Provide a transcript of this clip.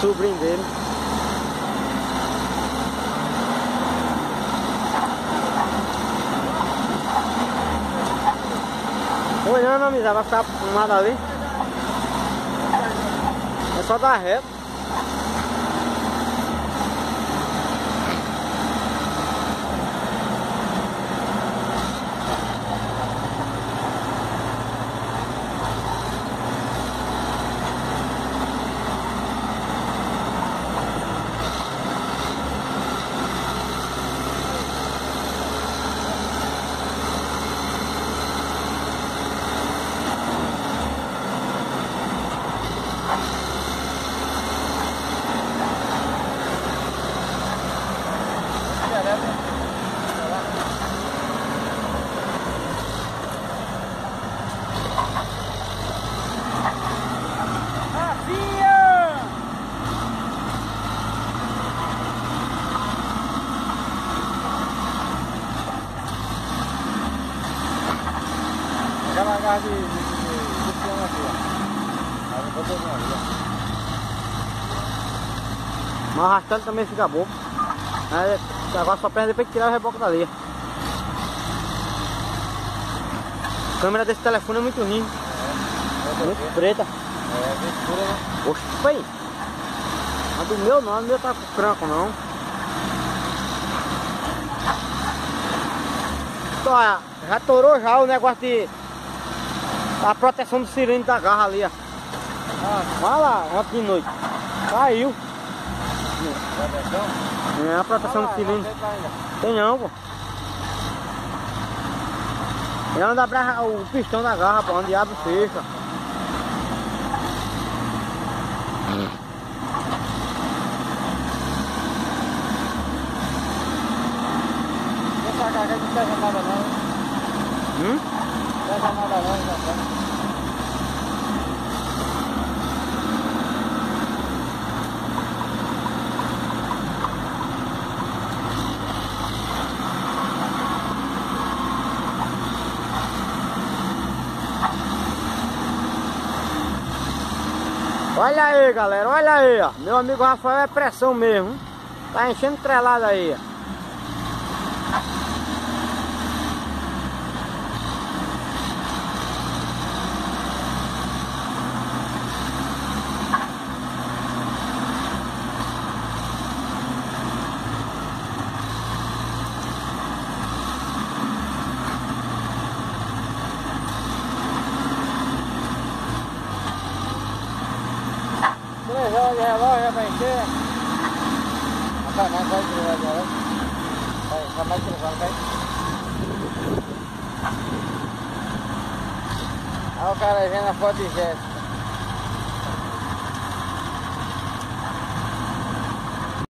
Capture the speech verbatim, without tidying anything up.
sobrinho dele. Olhando, amizade, vai ficar arrumado ali. É só dar reto. Aquela garra de, de, de, de piano aqui, ó. Aí eu vou botar ali, ó. Mas arrastando também fica bom. Aí, agora só perde depois que tirar o reboque dali. A câmera desse telefone é muito ruim. É, muito preta. É, bem escura, né? Oxe, foi. A do meu não, a do meu tá com franco não. Olha, já torou já o negócio de... a proteção do cilindro da garra ali, ó. Ah, vai lá, ontem de noite. Caiu. proteção? É a proteção Ah, do cilindro. não tem ainda. Tem não, pô. É onde abre o pistão da garra, pô, onde abre e fecha. Essa carga não pesa nada não, hein? Hum? Não pesa nada não, hein? Olha aí, galera, olha aí, ó. Meu amigo Rafael é pressão mesmo, hein? Tá enchendo trelada aí, ó. Três horas de relógio vai encher. Rapaz, mais vai três horas de relógio. Vai, vai mais três horas, vai. Olha o cara aí vendo a foto de gesto.